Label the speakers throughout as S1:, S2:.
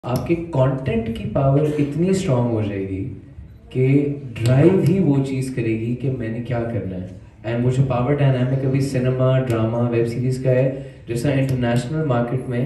S1: آپ کے کانٹینٹ کی پاور اتنی اسٹرانگ ہو جائے گی کہ ڈرائیو ہی وہ چیز کرے گی کہ میں نے کیا کرنا ہے. اینڈ وہ جو پاور ڈائنامک ابھی سنیما ڈرامہ ویب سیریز کا ہے، جیسا انٹرنیشنل مارکیٹ میں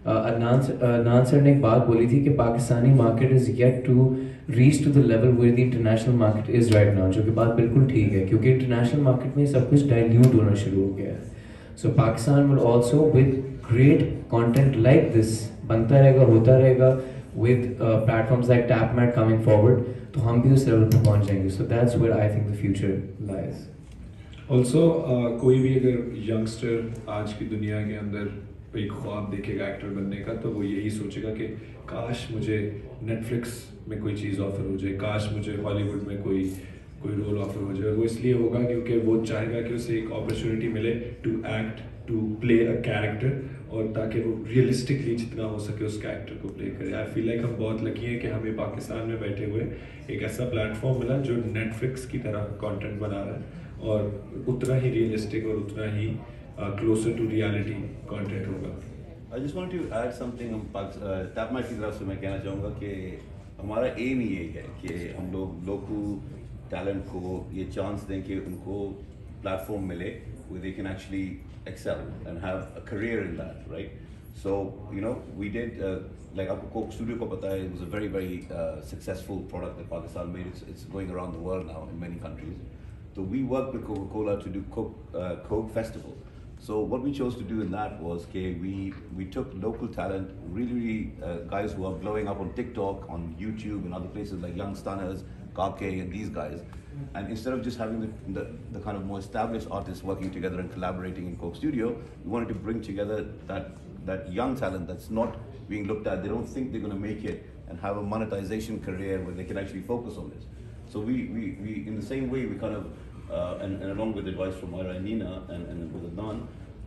S1: عدنان سر نے ایک بات بولی تھی کہ Pakistani market is yet to reach to the level where the international market is right now, جو کہ بات بالکل ٹھیک ہے کیونکہ انٹرنیشنل مارکیٹ میں سب کچھ ڈائلیوٹ ہونا شروع ہو گیا ہے. So Pakistan will also with great content like this بنتا رہے گا، ہوتا رہے گا with platforms like Tapmad coming forward, تو ہم بھی اس لیول پہ پہنچ جائیں گے. So that's where I think the future lies.
S2: Also کوئی بھی اگر ینگسٹر آج کی دنیا کے اندر ایک خواب دیکھے گا ایکٹر بننے کا، تو وہ یہی سوچے گا کہ کاش مجھے نیٹ فلکس میں کوئی چیز آفر ہو جائے، کاش مجھے ہالی ووڈ میں کوئی رول آفر ہو جائے. اور وہ اس لیے ہوگا کیونکہ وہ چاہے گا کہ اسے ایک اپرچونیٹی ملے to act, to play a character, اور تاکہ وہ ریئلسٹکلی جتنا ہو سکے اس کیریکٹر کو پلے کرے. آئی فیل لائک ہم بہت لکی ہیں کہ ہمیں پاکستان میں بیٹھے ہوئے ایک ایسا پلیٹ فارم ملا جو نیٹ فلکس کی طرح کانٹینٹ بنا رہا ہے اور اتنا ہی ریئلسٹک اور اتنا ہی کلوزر ٹو ریالٹی کانٹینٹ ہوگا.
S3: I just want to add something. Tapmad کی طرف سے میں کہنا چاہوں گا کہ ہمارا ایم ہی یہی ہے کہ ہم لوگوں ٹیلنٹ کو یہ چانس دیں کہ ان کو پلیٹ فارم ملے where they can actually excel and have a career in that, right? So, we did, like آپ کو کوک اسٹوڈیو کو پتا ہے, it was a very, very successful product that Pakistan made. It's going around the world now in many countries. So we worked with Coca-Cola to do Coke Festival. So what we chose to do in that was we took local talent, really guys who are blowing up on TikTok, on YouTube and other places like Young Stunners, Kake and these guys. And instead of just having the kind of more established artists working together and collaborating in Coke Studio, we wanted to bring together that young talent that's not being looked at. They don't think they're going to make it and have a monetization career where they can actually focus on this. So we in the same way, we kind of and along with advice from Ira and Nina and with Adnan,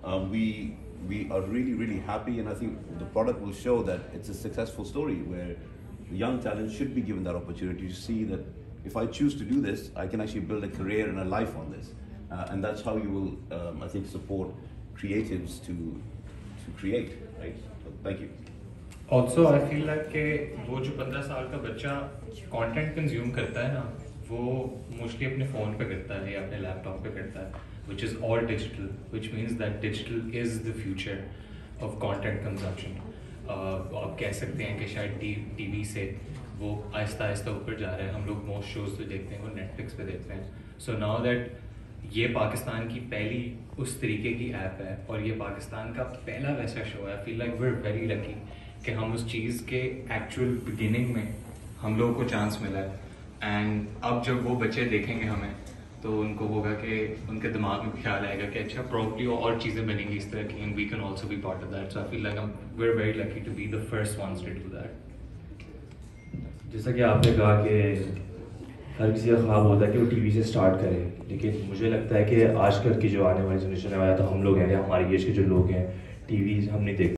S3: we are really, really happy, and I think the product will show that it's a successful story where young talent should be given that opportunity to see that if I choose to do this, I can actually build a career and a life on this, and that's how you will, I think, support creatives to create, right? So, thank you.
S4: Also, I feel like کہ وہ جو 15 سال کا بچہ content consume کرتا ہے نا، وہ موسٹلی اپنے فون پہ کرتا ہے یا اپنے لیپ ٹاپ پہ کرتا ہے, which is all digital, which means that digital is the future of content consumption. آپ کہہ سکتے ہیں کہ شاید ٹی وی سے وہ آہستہ آہستہ اوپر جا رہا ہے. ہم لوگ موسٹ شوز جو دیکھتے ہیں وہ نیٹ فلکس پہ دیکھتے ہیں. سو ناؤ دیٹ یہ پاکستان کی پہلی اس طریقے کی ایپ ہے اور یہ پاکستان کا پہلا ویسا شو ہے. I feel like we're very lucky کہ ہم اس چیز کے ایکچوئل بگننگ میں ہم لوگوں کو چانس ملا ہے. اینڈ اب جب وہ بچے دیکھیں گے ہمیں تو ان کو ہوگا کہ ان کے دماغ میں خیال آئے گا کہ اچھا پروبلی اور چیزیں بنیں گی اس طرح کی, and we can also be part of that. So I feel like we are very lucky to be the first ones to do that.
S5: جیسا کہ آپ نے کہا کہ ہر کسی کا خواب ہوتا ہے کہ وہ ٹی وی سے اسٹارٹ کرے, لیکن مجھے لگتا ہے کہ آج کل کی جو آنے والی جنریشن ہے, تو ہم لوگ ہیں, ہماری ایج کے جو لوگ ہیں, ٹی وی ہم نہیں دیکھتے.